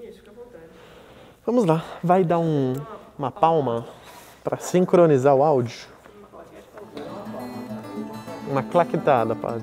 Isso, fica à vontade. Vamos lá, vai dar uma palma para sincronizar o áudio? Uma claquetada, padre.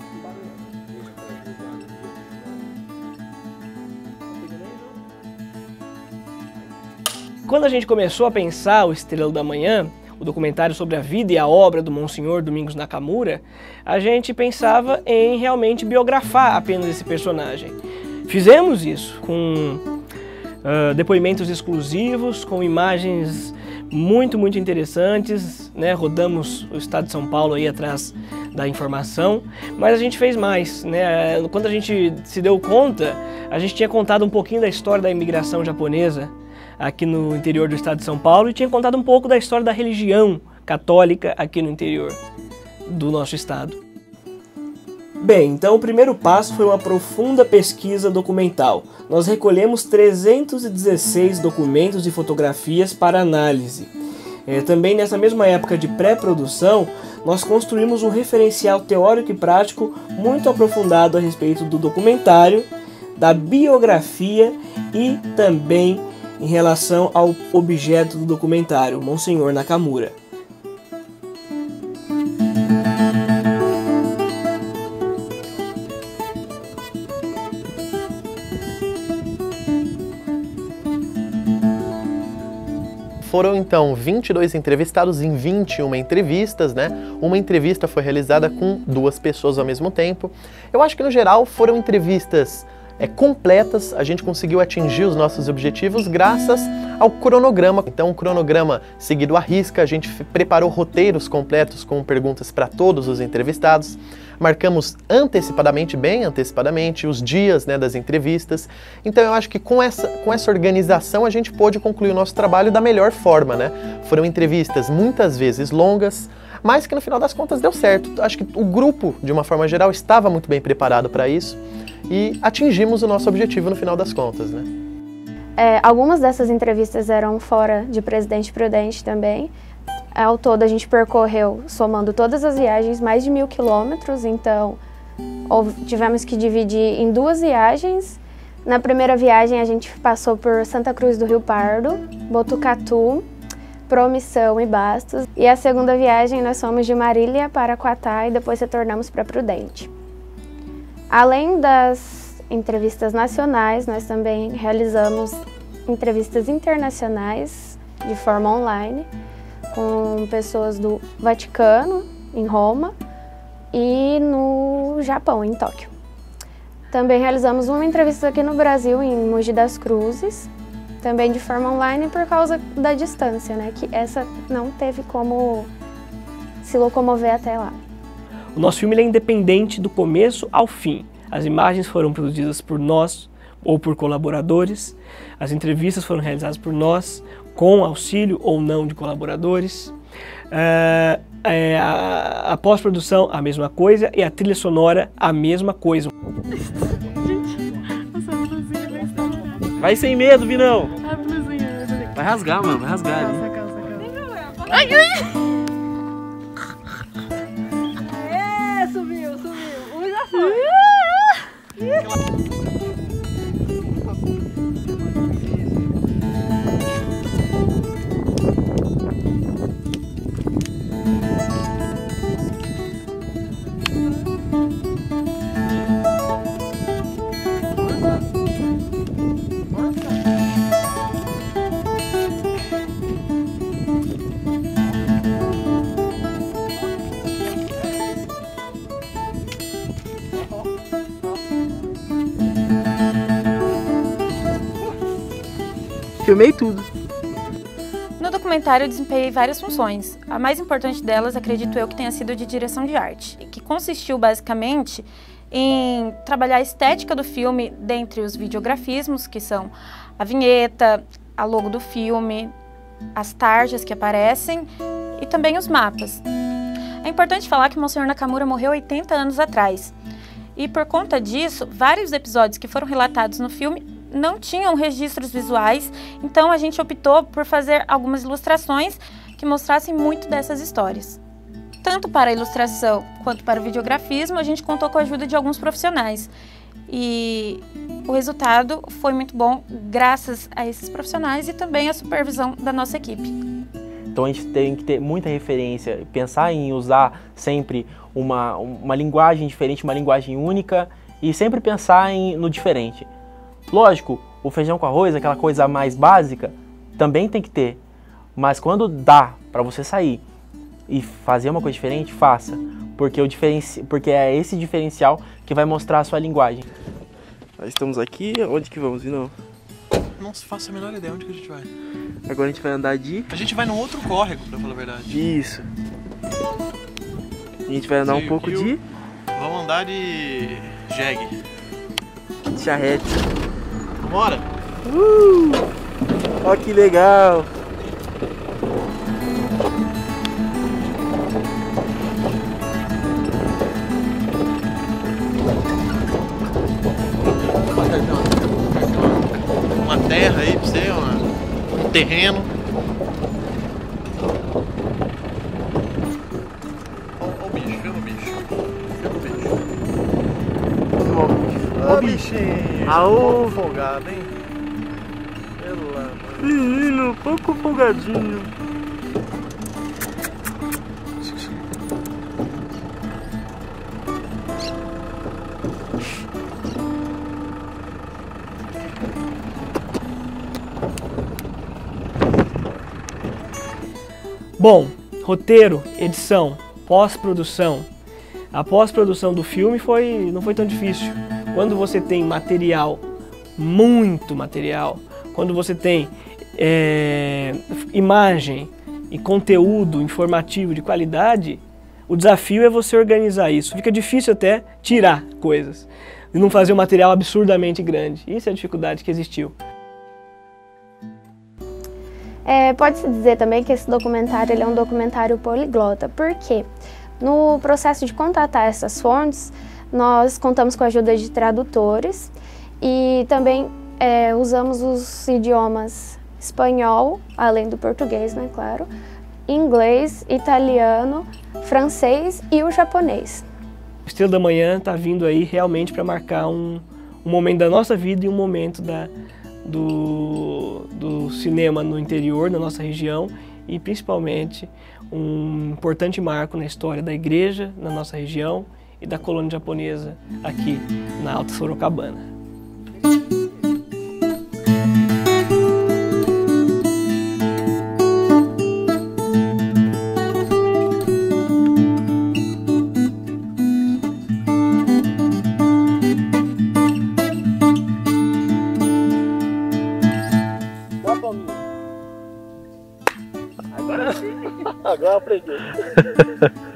Quando a gente começou a pensar o Estrela da Manhã, o documentário sobre a vida e a obra do Monsenhor Domingos Nakamura, a gente pensava em realmente biografar apenas esse personagem. Fizemos isso com depoimentos exclusivos, com imagens muito interessantes, né? Rodamos o estado de São Paulo aí atrás da informação, mas a gente fez mais, né? Quando a gente se deu conta, a gente tinha contado um pouquinho da história da imigração japonesa aqui no interior do estado de São Paulo e tinha contado um pouco da história da religião católica aqui no interior do nosso estado. Bem, então o primeiro passo foi uma profunda pesquisa documental. Nós recolhemos 316 documentos e fotografias para análise. Também nessa mesma época de pré-produção, nós construímos um referencial teórico e prático muito aprofundado a respeito do documentário, da biografia e também em relação ao objeto do documentário, Monsenhor Nakamura. Foram então 22 entrevistados em 21 entrevistas, né? Uma entrevista foi realizada com 2 pessoas ao mesmo tempo. Eu acho que no geral foram entrevistas completas, a gente conseguiu atingir os nossos objetivos graças ao cronograma. Então, um cronograma seguido à risca, a gente preparou roteiros completos com perguntas para todos os entrevistados, marcamos bem antecipadamente, os dias, né, das entrevistas. Então, eu acho que com essa organização a gente pôde concluir o nosso trabalho da melhor forma, né? Foram entrevistas muitas vezes longas, mas que no final das contas deu certo. Acho que o grupo, de uma forma geral, estava muito bem preparado para isso. E atingimos o nosso objetivo no final das contas, né? Algumas dessas entrevistas eram fora de Presidente Prudente também. Ao todo a gente percorreu, somando todas as viagens, mais de 1000 quilômetros, então tivemos que dividir em 2 viagens. Na primeira viagem a gente passou por Santa Cruz do Rio Pardo, Botucatu, Promissão e Bastos. E a segunda viagem nós fomos de Marília para Quatá e depois retornamos para Prudente. Além das entrevistas nacionais, nós também realizamos entrevistas internacionais de forma online com pessoas do Vaticano, em Roma, e no Japão, em Tóquio. Também realizamos uma entrevista aqui no Brasil, em Mogi das Cruzes, também de forma online por causa da distância, né? Que essa não teve como se locomover até lá. O nosso filme é independente do começo ao fim. As imagens foram produzidas por nós ou por colaboradores. As entrevistas foram realizadas por nós, com auxílio ou não de colaboradores. A pós-produção, a mesma coisa, e a trilha sonora, a mesma coisa. Vai sem medo, Vinão! A blusinha. Vai rasgar, mano, vai rasgar ali. Ai, subiu. Já foi. Filmei tudo. No documentário eu desempenhei várias funções. A mais importante delas, acredito eu, que tenha sido de direção de arte, que consistiu basicamente em trabalhar a estética do filme dentre os videografismos, que são a vinheta, a logo do filme, as tarjas que aparecem e também os mapas. É importante falar que Monsenhor Nakamura morreu 80 anos atrás. E por conta disso, vários episódios que foram relatados no filme não tinham registros visuais, então a gente optou por fazer algumas ilustrações que mostrassem muito dessas histórias. Tanto para a ilustração quanto para o videografismo, a gente contou com a ajuda de alguns profissionais. E o resultado foi muito bom graças a esses profissionais e também à supervisão da nossa equipe. Então a gente tem que ter muita referência, pensar em usar sempre uma linguagem diferente, uma linguagem única e sempre pensar no diferente. Lógico, o feijão com arroz, aquela coisa mais básica, também tem que ter. Mas quando dá para você sair e fazer uma coisa diferente, faça. Porque é esse diferencial que vai mostrar a sua linguagem. Nós estamos aqui, onde que vamos, Vinão? Não faço a menor ideia onde que a gente vai. Agora a gente vai andar de... A gente vai num outro córrego, pra falar a verdade. Isso. A gente vai andar um pouco de... Vamos andar de jegue. charrete. Bora! Ó que legal! Uma terra aí pra você, um terreno. Ó o bicho, filma o bicho. Filma o bicho. Ó, bichinho! Aô. Folgado, hein? Pelo amor. Menino, pouco folgadinho. Bom, roteiro, edição, pós-produção. A pós-produção do filme não foi tão difícil. Quando você tem material, muito material, quando você tem imagem e conteúdo informativo de qualidade, o desafio é você organizar isso. Fica difícil até tirar coisas e não fazer um material absurdamente grande. Isso é a dificuldade que existiu. Pode-se dizer também que esse documentário ele é um documentário poliglota, porque no processo de contatar essas fontes, nós contamos com a ajuda de tradutores e também usamos os idiomas espanhol, além do português, né, claro, inglês, italiano, francês e o japonês. O Estrela da Manhã está vindo aí realmente para marcar um momento da nossa vida e um momento do cinema no interior, na nossa região, e principalmente um importante marco na história da igreja na nossa região e da colônia japonesa aqui na Alta Sorocabana. Agora aprendi.